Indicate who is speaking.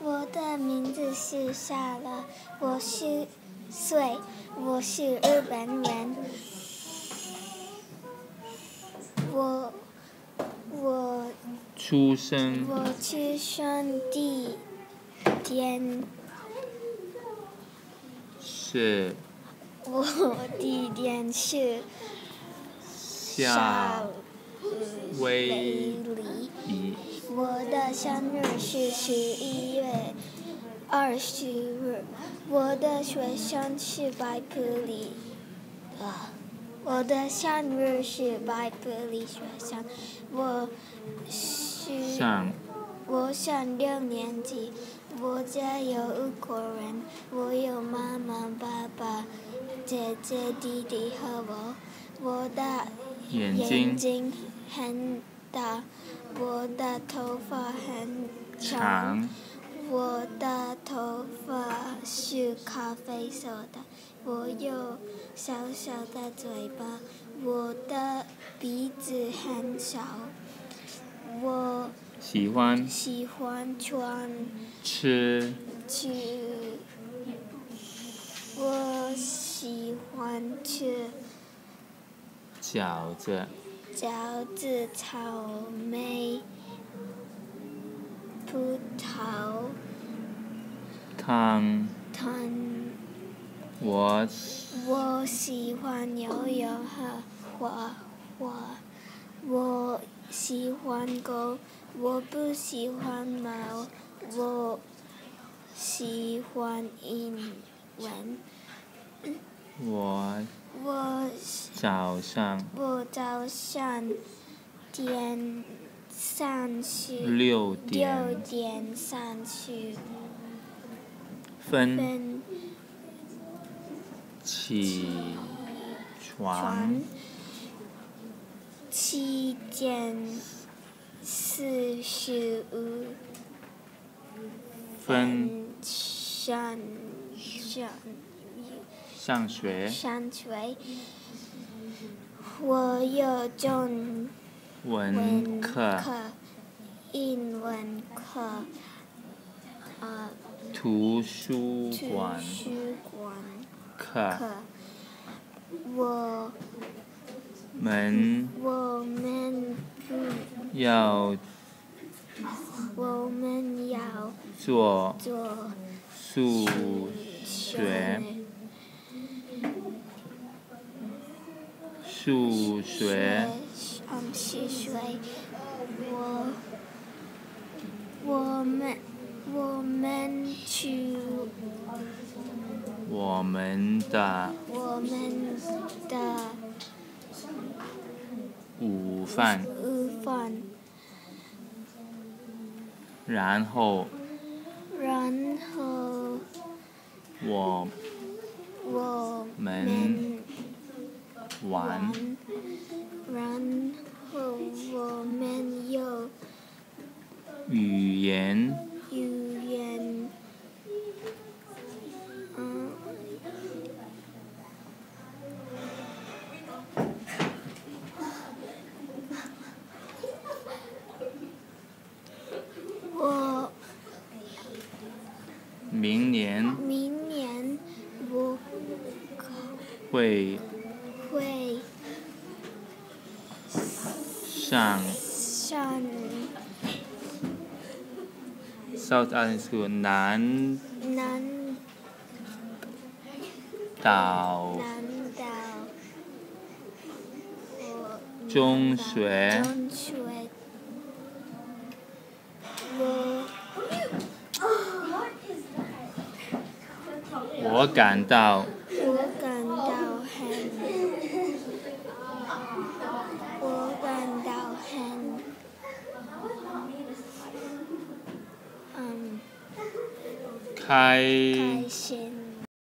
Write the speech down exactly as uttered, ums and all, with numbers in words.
Speaker 1: 我的名字是夏乐，我十岁，我是日本人。我我
Speaker 2: 出生
Speaker 1: 我出生地点
Speaker 2: 是
Speaker 1: 我地点是
Speaker 2: 夏威
Speaker 1: 夷。
Speaker 2: 夷。
Speaker 1: 我的生日是十一月二十日。我的学生是白普里。啊，我的生日是白普里学生。我是
Speaker 2: 上
Speaker 1: 我上六年级。我家有五个人，我有妈妈、爸爸、姐姐、弟弟和我。我的
Speaker 2: 眼
Speaker 1: 眼
Speaker 2: 睛
Speaker 1: 睛很大，我的头发很长，
Speaker 2: 长
Speaker 1: 我的头发是咖啡色的，我有小小的嘴巴，我的鼻子很小，我
Speaker 2: 喜欢
Speaker 1: 喜欢穿
Speaker 2: 吃
Speaker 1: 吃，我喜欢吃
Speaker 2: 饺子、
Speaker 1: 饺子、草莓、葡萄
Speaker 2: 汤。
Speaker 1: 糖。
Speaker 2: 我
Speaker 1: 我喜欢游泳和画画。我喜欢狗，我不喜欢猫。我喜欢英文。
Speaker 2: 我
Speaker 1: 我
Speaker 2: 早上
Speaker 1: 我早上点上去
Speaker 2: 六
Speaker 1: 六
Speaker 2: 点
Speaker 1: 点上去
Speaker 2: 分
Speaker 1: 分
Speaker 2: 起床，
Speaker 1: 床，七点四十五
Speaker 2: 分
Speaker 1: 上上
Speaker 2: 上学
Speaker 1: 上学。我有中
Speaker 2: 文
Speaker 1: 文
Speaker 2: 课、
Speaker 1: 课、英文课、啊
Speaker 2: 图书
Speaker 1: 图
Speaker 2: 馆
Speaker 1: 书馆
Speaker 2: 课。
Speaker 1: 课。我
Speaker 2: 们
Speaker 1: 我们不
Speaker 2: 要
Speaker 1: 我们要
Speaker 2: 做
Speaker 1: 做
Speaker 2: 数学数学
Speaker 1: 嗯，数学。我我们我们去
Speaker 2: 我们的
Speaker 1: 我们的
Speaker 2: 午饭，
Speaker 1: 午饭，
Speaker 2: 然后
Speaker 1: 然后
Speaker 2: 我
Speaker 1: 我
Speaker 2: 们
Speaker 1: 们
Speaker 2: 玩
Speaker 1: 然后我们有
Speaker 2: 语言
Speaker 1: 语言，嗯，我
Speaker 2: 明年
Speaker 1: 明年我
Speaker 2: 会
Speaker 1: 会
Speaker 2: 上
Speaker 1: 上
Speaker 2: South Island School 南
Speaker 1: 南
Speaker 2: 岛
Speaker 1: 南岛我
Speaker 2: 中学
Speaker 1: 中学。我
Speaker 2: 我感到
Speaker 1: 我感到很我感到很嗯
Speaker 2: 开
Speaker 1: 开心。